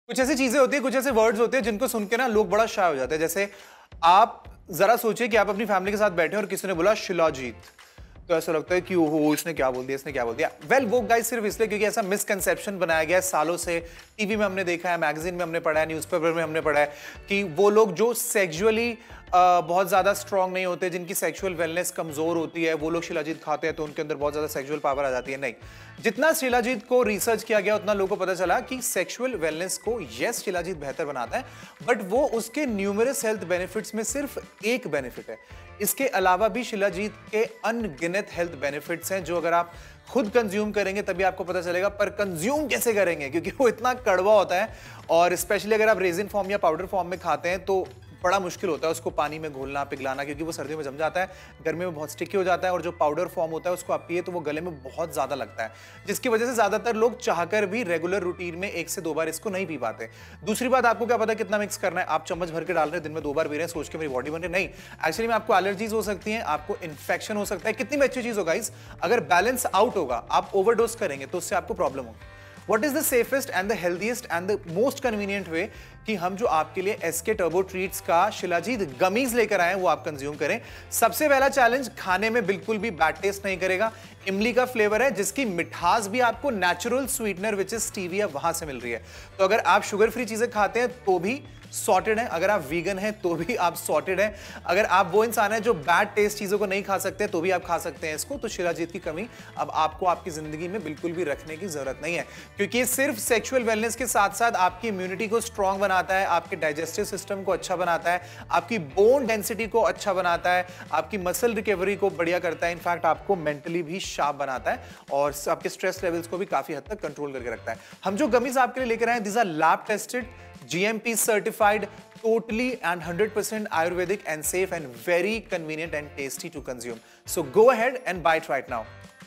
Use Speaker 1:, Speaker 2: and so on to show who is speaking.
Speaker 1: कुछ ऐसी चीजें होती है, कुछ ऐसे वर्ड्स होते हैं जिनको सुन के ना लोग बड़ा शाय हो जाते हैं। जैसे आप जरा सोचिए कि आप अपनी फैमिली के साथ बैठे हैं और किसी ने बोला शिलाजीत, तो ऐसा लगता है कि ओहो इसने क्या बोल दिया, इसने क्या बोल दिया। वेल वो गाइस सिर्फ इसलिए क्योंकि ऐसा मिसकंसेप्शन बनाया गया है सालों से। टीवी में हमने देखा है, मैगजीन में हमने पढ़ा है, न्यूज़पेपर में हमने पढ़ा है कि वो लोग जो सेक्सुअली बहुत ज्यादा स्ट्रांग नहीं होते, जिनकी सेक्सुअल वेलनेस कमजोर होती है, वो लोग शिलाजीत खाते हैं तो उनके अंदर बहुत ज्यादा सेक्सुअल पावर आ जाती है। नहीं, जितना शिलाजीत को रिसर्च किया गया उतना लोगों को पता चला कि सेक्सुअल वेलनेस को यस शिलाजीत बेहतर बनाता है, बट वो उसके न्यूमरस हेल्थ बेनिफिट्स में सिर्फ एक बेनिफिट है। इसके अलावा भी शिलाजीत के अनगिनत हेल्थ बेनिफिट्स हैं जो अगर आप खुद कंज्यूम करेंगे तभी आपको पता चलेगा। पर कंज्यूम कैसे करेंगे, क्योंकि वो इतना कड़वा होता है और स्पेशली अगर आप रेजिन फॉर्म या पाउडर फॉर्म में खाते हैं तो बड़ा मुश्किल होता है उसको पानी में घोलना पिघलाना, क्योंकि वो सर्दियों में जम जाता है, गर्मी में बहुत स्टिकी हो जाता है। और जो पाउडर फॉर्म होता है उसको आप पिए तो वो गले में बहुत ज्यादा लगता है, जिसकी वजह से ज्यादातर लोग चाहकर भी रेगुलर रूटीन में 1 से 2 बार इसको नहीं पी पाते। दूसरी बात, आपको क्या पता कितना मिक्स करना है। आप चम्मच भर के डाल रहे हैं, दिन में 2 बार पी रहे हैं सोच के मेरी बॉडी बन रही, नहीं, एक्चुअली में आपको एलर्जीज हो सकती हैं, आपको इन्फेक्शन हो सकता है। कितनी भी अच्छी चीज होगा इस, अगर बैलेंस आउट होगा, आप ओवरडोज करेंगे तो उससे आपको प्रॉब्लम होगी। What is the safest and the healthiest and the most convenient way कि हम जो आपके लिए एसके टर्बो ट्रीट्स का शिलाजीत गमीज लेकर आए हैं वो आप कंज्यूम करें। सबसे पहला चैलेंज, खाने में बिल्कुल भी बैड टेस्ट नहीं करेगा। इमली का फ्लेवर है जिसकी मिठास भी आपको natural sweetener which is stevia वहां से मिल रही है। तो अगर आप शुगर फ्री चीजें खाते हैं तो भी सॉर्टेड है, अगर आप वीगन हैं तो भी आप सॉर्टेड हैं, अगर आप वो इंसान हैं जो बैड टेस्ट चीजों को नहीं खा सकते तो भी आप खा सकते हैं इसको। तो शिलाजीत की कमी अब आपको आपकी जिंदगी में बिल्कुल भी रखने की जरूरत नहीं है, क्योंकि ये सिर्फ सेक्सुअल वेलनेस के साथ साथ आपकी इम्यूनिटी को स्ट्रांग बनाता है, आपके डाइजेस्टिव सिस्टम को अच्छा बनाता है, आपकी बोन डेंसिटी को अच्छा बनाता है, आपकी मसल रिकवरी को बढ़िया करता है, इनफैक्ट आपको मेंटली भी शार्प बनाता है और आपके स्ट्रेस लेवल्स को भी काफी हद तक कंट्रोल करके रखता है। हम जो गमीज आपके लिए लेकर आए, this are lab tested, GMP certified, totally and 100% Ayurvedic and safe and very convenient and tasty to consume. So go ahead and buy it right now.